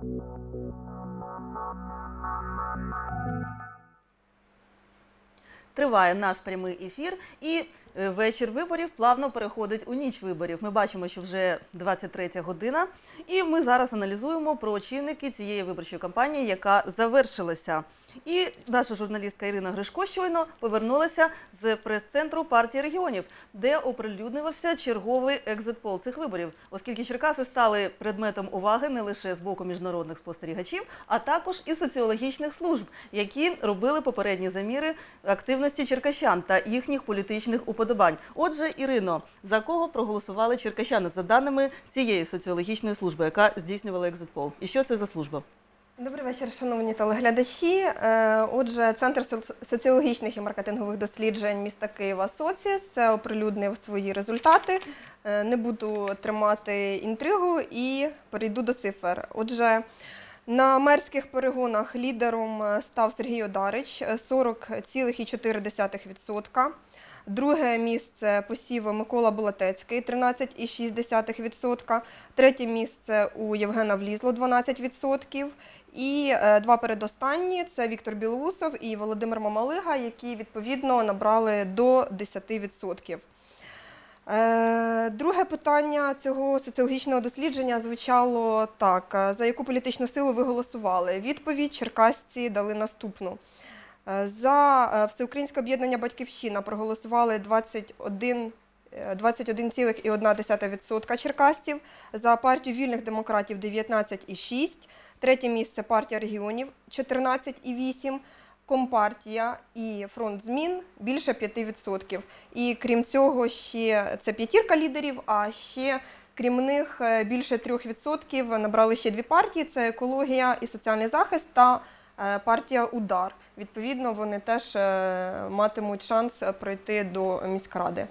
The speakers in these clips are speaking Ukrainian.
Триває наш прямий ефір, і вечір виборів плавно переходить у ніч виборів. Ми бачимо, що вже 23 година, і ми зараз аналізуємо про чинники цієї виборчої кампанії, яка завершилася. І наша журналістка Ірина Гришко щойно повернулася з прес-центру партії регіонів, де оприлюднювався черговий екзит-пол цих виборів, оскільки Черкаси стали предметом уваги не лише з боку міжнародних спостерігачів, а також і соціологічних служб, які робили попередні заміри активності черкащан та їхніх політичних уподобань. Отже, Ірино, за кого проголосували черкащани за даними цієї соціологічної служби, яка здійснювала екзит-пол? І що це за служба? Добрий вечір, шановні телеглядачі. Отже, Центр соціологічних і маркетингових досліджень міста Києва «Соціс» оприлюднив свої результати. Не буду тримати інтригу і перейду до цифр. Отже, на мерських перегонах лідером став Сергій Одарич – 40,4%. Друге місце посів Микола Болотецький – 13,6%. Третє місце у Євгена Влізло – 12%. І два передостанні – це Віктор Білоусов і Володимир Мамалига, які відповідно набрали до 10%. Друге питання цього соціологічного дослідження звучало так: за яку політичну силу ви голосували? Відповідь черкасці дали наступну. За Всеукраїнське об'єднання «Батьківщина» проголосували 21,1% черкасців, за партію вільних демократів – 19,6%, третє місце партія регіонів – 14,8%, Компартія і Фронт змін – більше 5%. І крім цього, ще це п'ятірка лідерів, а ще крім них більше 3% набрали ще дві партії – це «Екологія і соціальний захист» та партія «Удар». Відповідно, вони теж матимуть шанс пройти до міськради.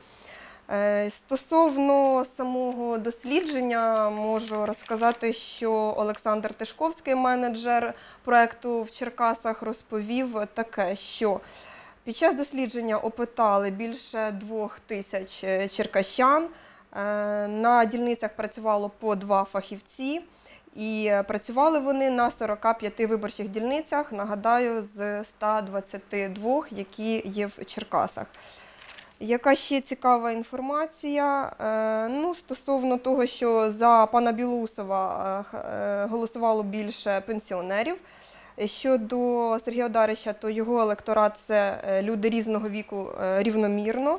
Стосовно самого дослідження можу розказати, що Олександр Тишковський, менеджер проєкту в Черкасах, розповів таке, що під час дослідження опитали більше 2000 черкащан, на дільницях працювало по 2 фахівці, і працювали вони на 45 виборчих дільницях, нагадаю, з 122, які є в Черкасах. Яка ще цікава інформація? Стосовно того, що за пана Білоусова голосувало більше пенсіонерів. Щодо Сергія Одарича, то його електорат – це люди різного віку рівномірно.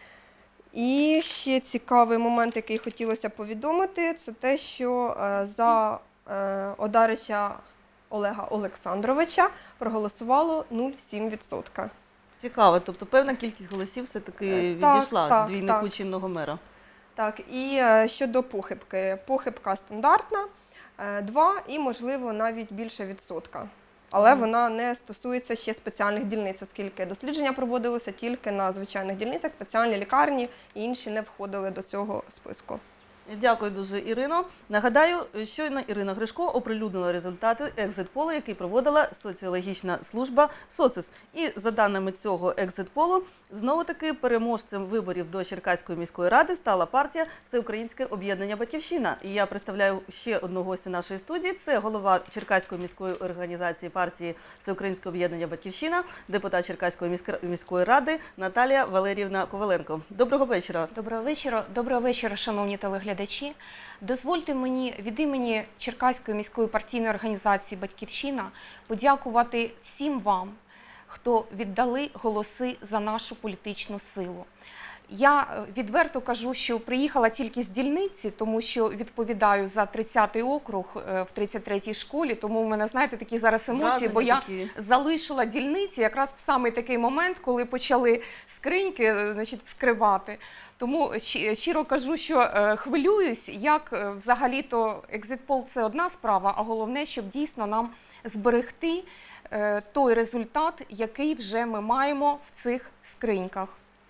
І ще цікавий момент, який хотілося повідомити, це те, що за Одарича Олега Олександровича проголосувало 0,7%. Цікаво, тобто певна кількість голосів все-таки відійшла двійнику чинного мера. Так, і щодо похибки. Похибка стандартна, 2 і, можливо, навіть більше відсотка. Але вона не стосується ще спеціальних дільниць, оскільки дослідження проводилося тільки на звичайних дільницях, спеціальні лікарні і інші не входили до цього списку. Дякую дуже, Ірино. Нагадаю, щойно Ірина Гришко оприлюднила результати екзит-полу, який проводила соціологічна служба «Соціс». І за даними цього екзит-полу, знову-таки переможцем виборів до Черкаської міської ради стала партія «Всеукраїнське об'єднання «Батьківщина». І я представляю ще одну гостю нашої студії. Це голова Черкаської міської організації партії «Всеукраїнське об'єднання «Батьківщина», депутат Черкаської міської ради Наталія Валеріївна Коваленко. Доброго вечора. Доброго вечора, шановні телеглядачі. Дозвольте мені від імені Черкаської міської партійної організації «Батьківщина» подякувати всім вам, хто віддали голоси за нашу політичну силу. Я відверто кажу, що приїхала тільки з дільниці, тому що відповідаю за 30-й округ в 33-й школі, тому в мене, знаєте, такі зараз емоції, бо я залишила дільниці якраз в самий такий момент, коли почали скриньки, вскривати. Тому щиро кажу, що хвилююсь, як взагалі-то екзит-пол – це одна справа, а головне, щоб дійсно нам зберегти той результат, який вже ми маємо в цих скриньках.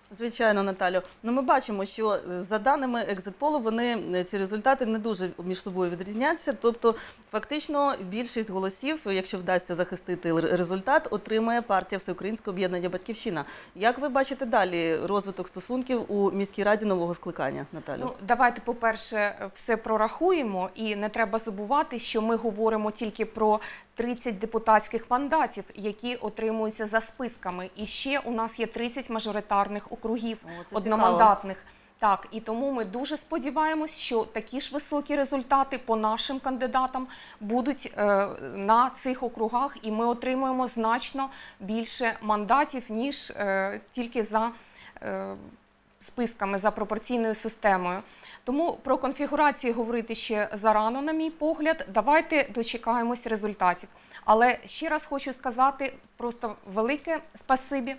Звичайно, Наталю. Ну, ми бачимо, що за даними екзит-полу, ці результати не дуже між собою відрізняються. Тобто, фактично, більшість голосів, якщо вдасться захистити результат, отримає партія Всеукраїнське об'єднання «Батьківщина». Як ви бачите далі розвиток стосунків у міській раді нового скликання, Наталю? Ну, давайте, по-перше, все прорахуємо, і не треба забувати, що ми говоримо тільки про 30 депутатських мандатів, які отримуються за списками. І ще у нас є 30 мажоритарних округів, одномандатних. Так, і тому ми дуже сподіваємось, що такі ж високі результати по нашим кандидатам будуть на цих округах, і ми отримуємо значно більше мандатів, ніж тільки за списками, за пропорційною системою. Тому про конфігурації говорити ще зарано, на мій погляд. Давайте дочекаємось результатів. Але ще раз хочу сказати просто велике спасибі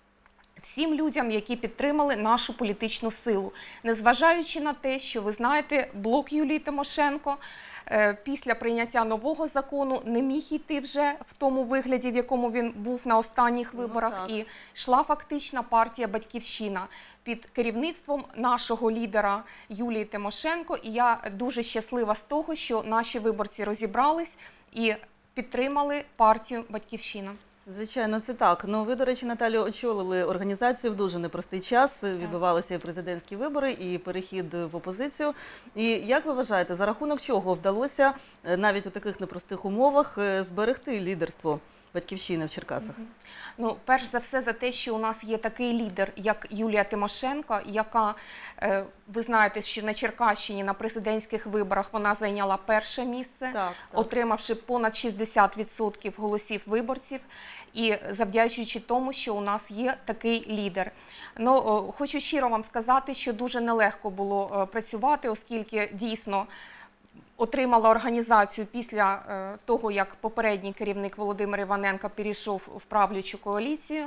всім людям, які підтримали нашу політичну силу. Незважаючи на те, що, ви знаєте, блок Юлії Тимошенко після прийняття нового закону не міг йти вже в тому вигляді, в якому він був на останніх виборах, і йшла фактично партія «Батьківщина» під керівництвом нашого лідера Юлії Тимошенко. І я дуже щаслива з того, що наші виборці розібрались і підтримали партію «Батьківщина». Звичайно, це так. Ну, ви, до речі, Наталю, очолили організацію в дуже непростий час. Відбувалися і президентські вибори, і перехід в опозицію. І як ви вважаєте, за рахунок чого вдалося навіть у таких непростих умовах зберегти лідерство «Батьківщини» в Черкасах? Ну, перш за все, за те, що у нас є такий лідер, як Юлія Тимошенко, яка, ви знаєте, що на Черкащині на президентських виборах вона зайняла перше місце, отримавши понад 60% голосів виборців, і завдячуючи тому, що у нас є такий лідер. Ну, хочу щиро вам сказати, що дуже нелегко було працювати, оскільки дійсно отримала організацію після того, як попередній керівник Володимир Іваненко перейшов в правлячу коаліцію.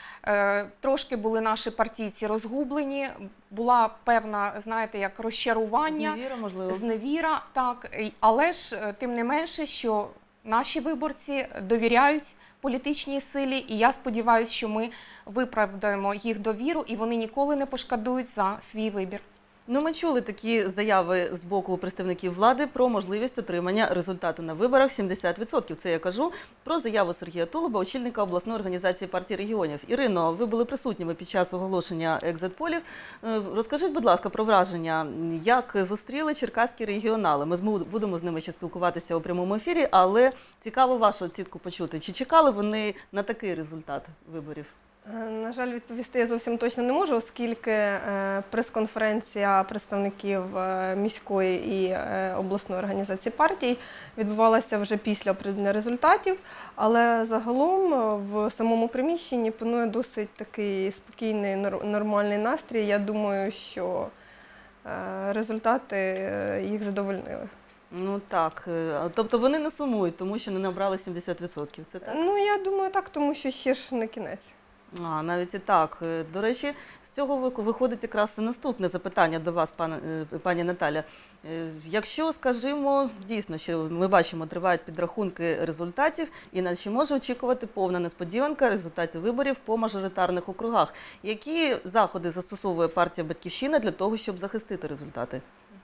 Трошки були наші партійці розгублені, була певна, знаєте, як розчарування, зневіра, можливо. Зневіра, так. Але ж, тим не менше, що наші виборці довіряють політичній силі, і я сподіваюся, що ми виправдаємо їх довіру, і вони ніколи не пошкодують за свій вибір. Ну, ми чули такі заяви з боку представників влади про можливість отримання результату на виборах 70%. Це я кажу про заяву Сергія Тулуба, очільника обласної організації партії регіонів. Ірино, ви були присутніми під час оголошення екзит-полів. Розкажіть, будь ласка, про враження, як зустріли черкаські регіонали. Ми будемо з ними ще спілкуватися у прямому ефірі, але цікаво вашу оцінку почути. Чи чекали вони на такий результат виборів? На жаль, відповісти я зовсім точно не можу, оскільки прес-конференція представників міської і обласної організації партій відбувалася вже після оприлюднення результатів, але загалом в самому приміщенні панує досить такий спокійний, нормальний настрій. Я думаю, що результати їх задовольнили. Ну так, тобто вони не сумують, тому що не набрали 70%, це так? Ну, я думаю так, тому що ще ж не кінець. Навіть і так. До речі, з цього виходить якраз наступне запитання до вас, пані Наталя. Якщо, скажімо, дійсно, що ми бачимо, тривають підрахунки результатів, і чи може очікувати повна несподіванка результатів виборів по мажоритарних округах? Які заходи застосовує партія «Батьківщина» для того, щоб захистити результати?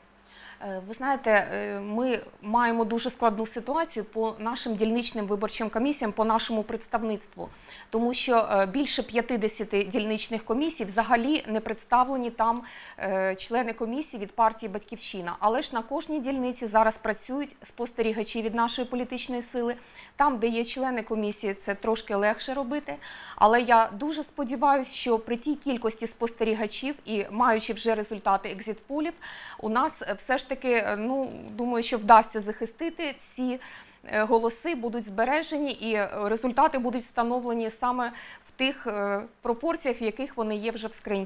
Ви знаєте, ми маємо дуже складну ситуацію по нашим дільничним виборчим комісіям, по нашому представництву. Тому що більше 50 дільничних комісій взагалі не представлені там члени комісії від партії «Батьківщина». Але ж на кожній дільниці зараз працюють спостерігачі від нашої політичної сили. Там, де є члени комісії, це трошки легше робити. Але я дуже сподіваюся, що при тій кількості спостерігачів і маючи вже результати екзит-полів, у нас все ж таки, ну, думаю, що вдасться захистити, всі голоси будуть збережені і результати будуть встановлені саме в тих пропорціях, в яких вони є вже в скриньках.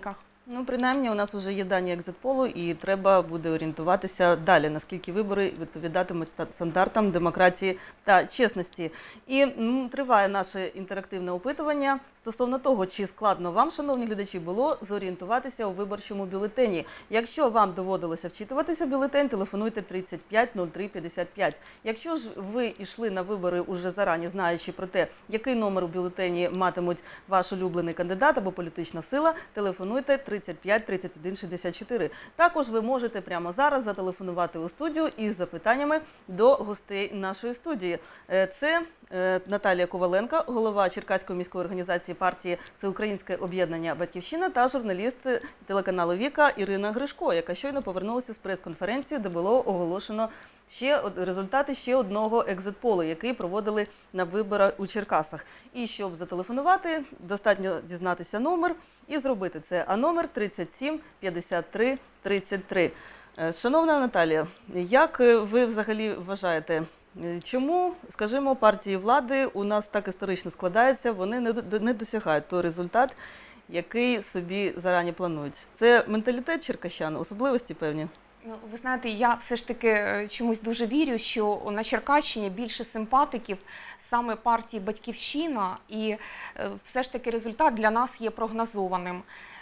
Ну, принаймні, у нас вже є дані екзит-полу, і треба буде орієнтуватися далі, наскільки вибори відповідатимуть стандартам демократії та чесності. І триває наше інтерактивне опитування стосовно того, чи складно вам, шановні глядачі, було зорієнтуватися у виборчому бюлетені. Якщо вам доводилося вчитуватися в бюлетень, телефонуйте 35 03 55. Якщо ж ви йшли на вибори уже зарані, знаючи про те, який номер у бюлетені матимуть ваш улюблений кандидат або політична сила, телефонуйте 35 31 64. Також ви можете прямо зараз зателефонувати у студію із запитаннями до гостей нашої студії. Це Наталія Коваленко, голова Черкаської міської організації партії Всеукраїнське об'єднання «Батьківщина» та журналіст телеканалу «Віка» Ірина Гришко, яка щойно повернулася з прес-конференції, де було оголошено результати ще одного екзит-полу, який проводили на виборах у Черкасах. І щоб зателефонувати, достатньо дізнатися номер і зробити це. А номер 37 53 33. Шановна Наталія, як ви взагалі вважаєте, чому, скажімо, партії влади у нас так історично складається, вони не досягають той результат, який собі зарані планують? Це менталітет черкащан, особливості певні? Ну, ви знаєте, я все ж таки чомусь дуже вірю, що на Черкащині більше симпатиків саме партії «Батьківщина», і все ж таки результат для нас є прогнозованим.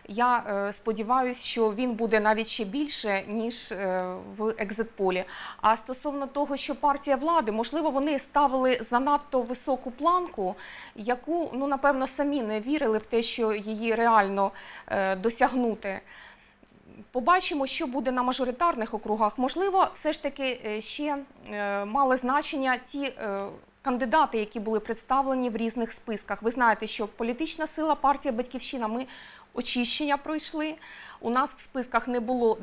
Я сподіваюся, що він буде навіть ще більше, ніж в екзит-полі. А стосовно того, що партія влади, можливо, вони ставили занадто високу планку, яку, ну, напевно, самі не вірили в те, що її реально досягнути. Побачимо, що буде на мажоритарних округах. Можливо, все ж таки ще мали значення ті кандидати, які були представлені в різних списках. Ви знаєте, що політична сила партія «Батьківщина», ми очищення пройшли. У нас в списках не було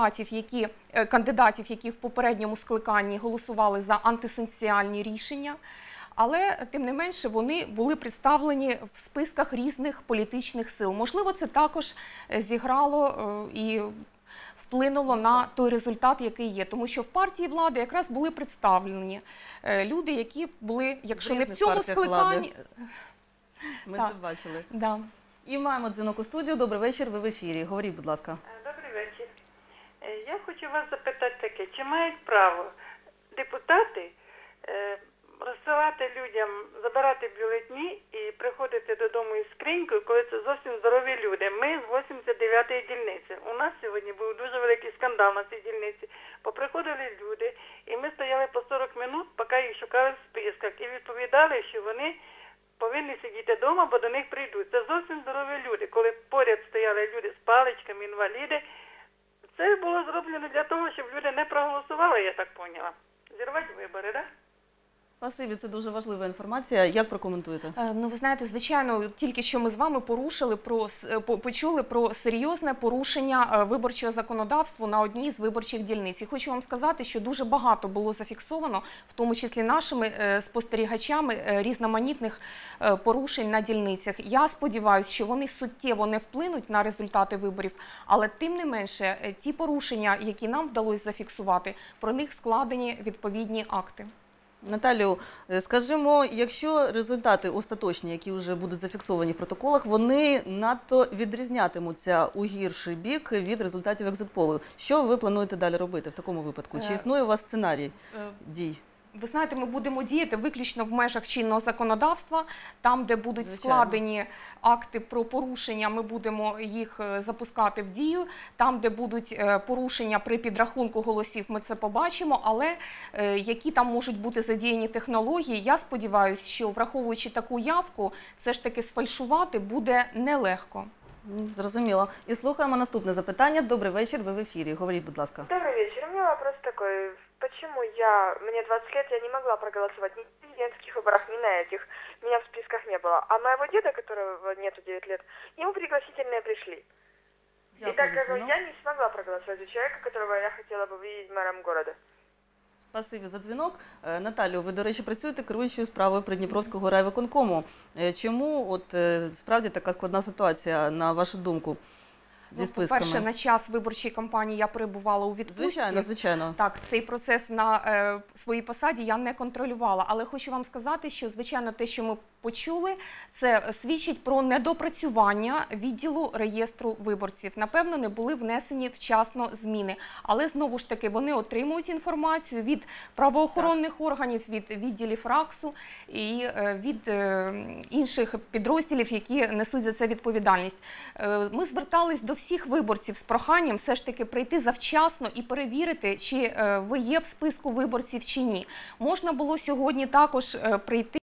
кандидатів, які в попередньому скликанні голосували за антисоціальні рішення. Але, тим не менше, вони були представлені в списках різних політичних сил. Можливо, це також зіграло і вплинуло на той результат, який є. Тому що в партії влади якраз були представлені люди, які були, якщо не в цьому скликанні... Ми це бачили. Да. І маємо дзвінок у студію. Добрий вечір, ви в ефірі. Говоріть, будь ласка. Добрий вечір. Я хочу вас запитати таке, чи мають право депутати розсилати людям, забирати бюлетні і приходити додому із скринькою, коли це зовсім здорові люди. Ми з 89-ї дільниці. У нас сьогодні був дуже великий скандал на цій дільниці. Поприходили люди, і ми стояли по 40 минут, поки їх шукали в списках, і відповідали, що вони повинні сидіти вдома, бо до них прийдуть. Це зовсім здорові люди. Коли поряд стояли люди з паличками, інваліди, це було зроблено для того, щоб люди не проголосували, я так поняла. Зірвати вибори, так? Спасибі, це дуже важлива інформація. Як прокоментуєте? Ну, ви знаєте, звичайно, тільки що ми з вами почули про серйозне порушення виборчого законодавства на одній з виборчих дільниць. І хочу вам сказати, що дуже багато було зафіксовано, в тому числі нашими спостерігачами, різноманітних порушень на дільницях. Я сподіваюся, що вони суттєво не вплинуть на результати виборів, але тим не менше, ті порушення, які нам вдалося зафіксувати, про них складені відповідні акти. Наталію, скажімо, якщо результати остаточні, які вже будуть зафіксовані в протоколах, вони надто відрізнятимуться у гірший бік від результатів екзит-полу. Що ви плануєте далі робити в такому випадку? Чи існує у вас сценарій дій? Ви знаєте, ми будемо діяти виключно в межах чинного законодавства. Там, де будуть складені акти про порушення, ми будемо їх запускати в дію. Там, де будуть порушення при підрахунку голосів, ми це побачимо. Але які там можуть бути задіяні технології, я сподіваюся, що враховуючи таку явку, все ж таки сфальшувати буде нелегко. Зрозуміло. І слухаємо наступне запитання. Добрий вечір, ви в ефірі. Говоріть, будь ласка. Добрый вечер. У меня вопрос такой. Почему мне 20 лет, я не могла проголосовать ни в президентских выборах, ни на этих. Меня в списках не было. А моего деда, которого нету 9 лет, ему пригласительные пришли. И так как я не смогла проголосовать за человека, которого я хотела бы видеть мэром города. Спасибі за дзвінок. Наталю, ви, до речі, працюєте керуючою справою Придніпровського райвиконкому. Чому справді така складна ситуація, на вашу думку? зі списками? По-перше, на час виборчої кампанії я перебувала у відпустці. Звичайно, звичайно. Так, цей процес на своїй посаді я не контролювала. Але хочу вам сказати, що, звичайно, те, що ми почули, це свідчить про недопрацювання відділу реєстру виборців. Напевно, не були внесені вчасно зміни. Але, знову ж таки, вони отримують інформацію від правоохоронних органів, від відділів РАКСу і від інших підрозділів, які несуть за це відповідальність. Ми звертались до всіх виборців з проханням все ж таки прийти завчасно і перевірити, чи ви є в списку виборців чи ні. Можна було сьогодні також прийти